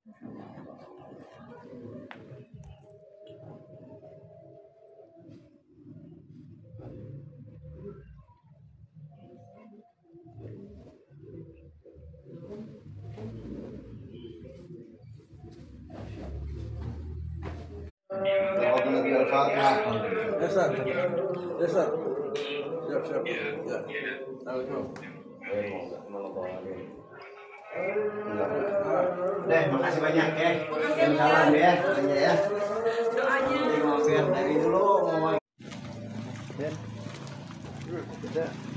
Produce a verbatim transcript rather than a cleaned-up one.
Al-Fatihah. Ya, Ustaz. Ya, Ustaz. Siap, siap. Ya. Deh, makasih banyak ya. Salam ya, doanya ya. Doanya. Dari dulu mau. Ben.